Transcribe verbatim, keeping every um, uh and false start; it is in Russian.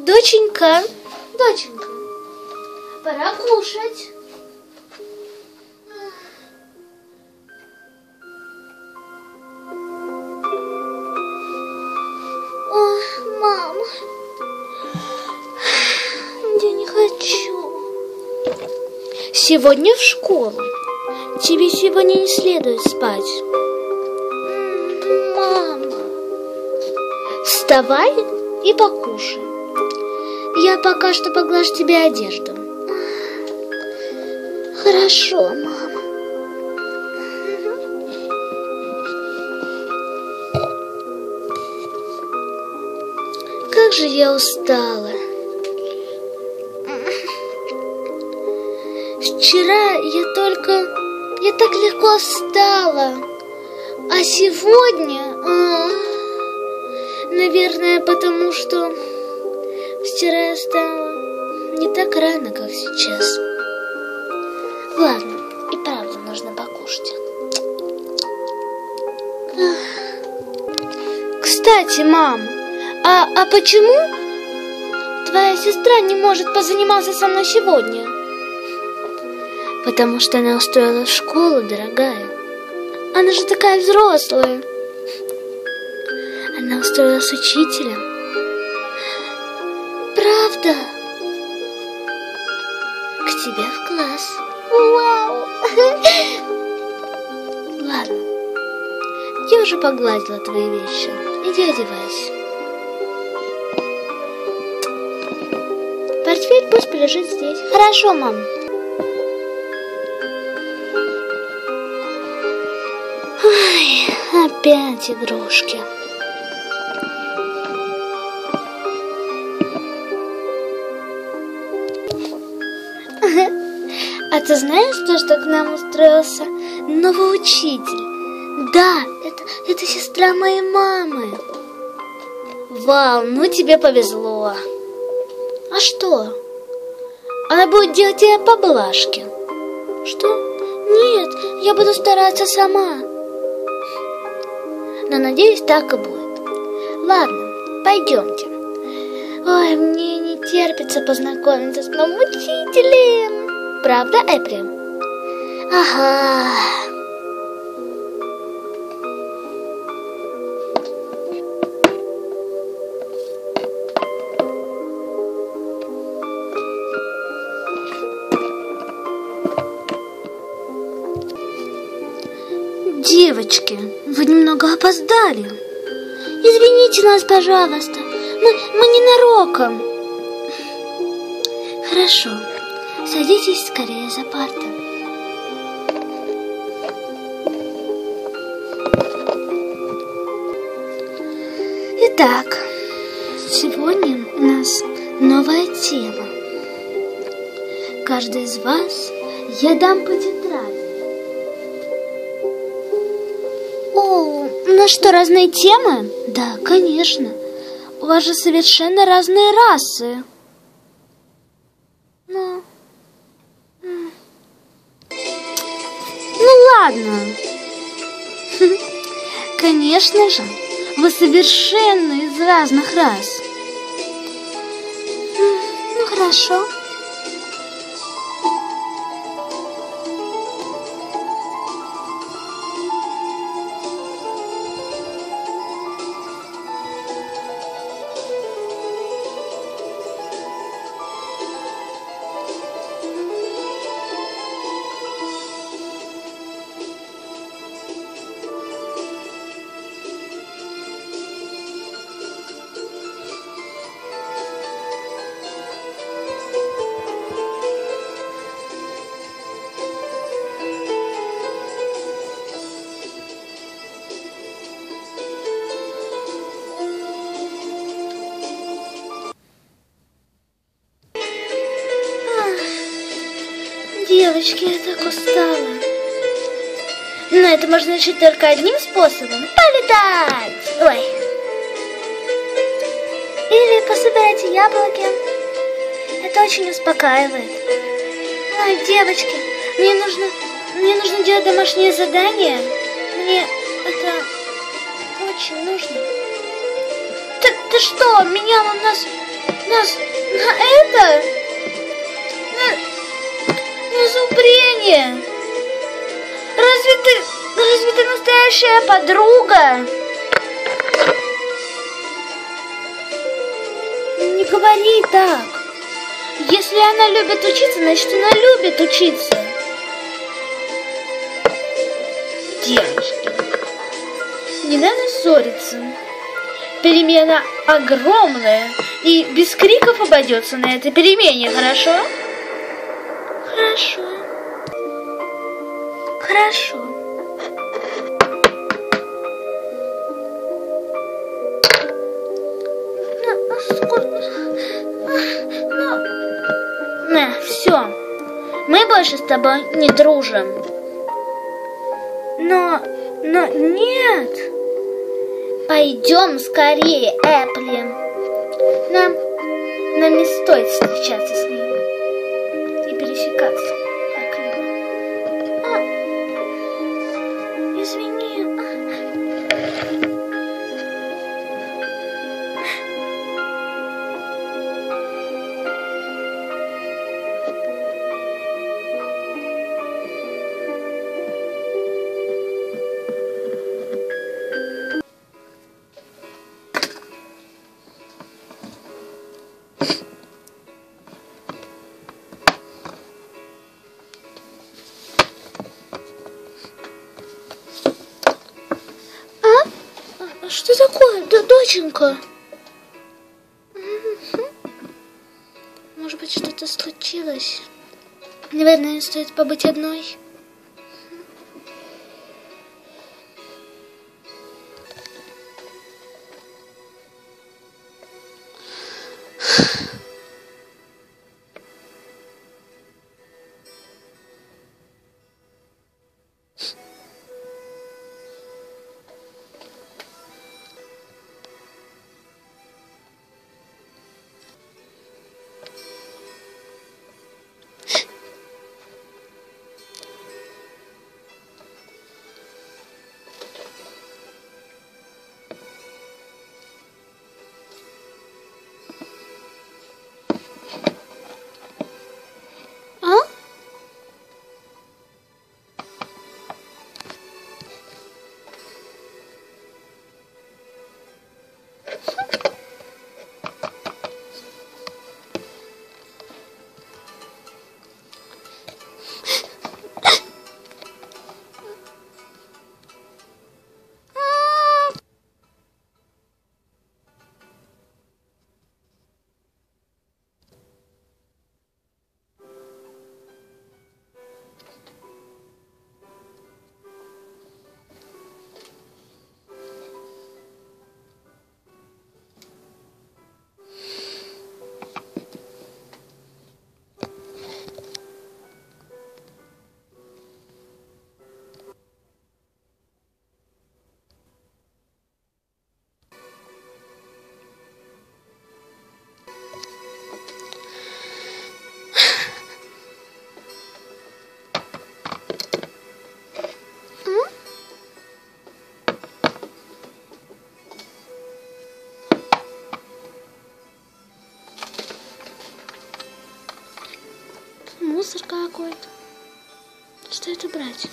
Доченька, доченька, пора кушать. Ой, мама, я не хочу. Сегодня в школу. Тебе сегодня не следует спать. Мама, вставай и покушай. Я пока что поглажу тебе одежду. Хорошо, мама. Как же я устала. Вчера я только... Я так легко встала. А сегодня... А, наверное, потому что... Вчера я встала не так рано, как сейчас. Ладно, и правда нужно покушать. Кстати, мам, а, а почему твоя сестра не может позаниматься со мной сегодня? Потому что она устроилась в школу, дорогая. Она же такая взрослая. Она устроилась учителем. Правда? К тебе в класс. Вау! Ладно. Я уже погладила твои вещи. Иди одевайся. Портфель пусть полежит здесь. Хорошо, мам. Ой, опять игрушки. А ты знаешь, то, что к нам устроился новый учитель? Да, это, это сестра моей мамы. Вау, ну тебе повезло. А что? Она будет делать тебе поблажки. Что? Нет, я буду стараться сама. Но надеюсь, так и будет. Ладно, пойдемте. Ой, мне не терпится познакомиться с новым учителем. Правда, Эпри? Ага. Девочки, вы немного опоздали. Извините нас, пожалуйста. Мы, мы ненароком. Хорошо. Садитесь скорее за парты. Итак, сегодня у нас новая тема. Каждый из вас я дам по тетради. О, ну что, разные темы? Да, конечно. У вас же совершенно разные расы. Ну... Ну ладно. Конечно же, вы совершенно из разных рас. Ну хорошо. Девочки, я так устала. Но это можно решить только одним способом. Полетать! Ой. Или пособирать яблоки. Это очень успокаивает. Ой, девочки, мне нужно, мне нужно делать домашнее задание. Мне это очень нужно. Ты, ты что? Меня у нас На, на это? На, на зубрение? Разве ты, разве ты настоящая подруга? Не говори так. Если она любит учиться, значит она любит учиться. Девочки, не надо ссориться. Перемена огромная, и без криков обойдется на этой перемене, хорошо? Хорошо. Хорошо. Ну, сколько... Ну... На, все. Мы больше с тобой не дружим. Но... Но нет. Пойдем скорее, Эпли. Нам... Нам не стоит встречаться с ним и пересекаться. Что такое, доченька? Может быть, что-то случилось? Наверное, стоит побыть одной. Мусор какой-то. Что это брать?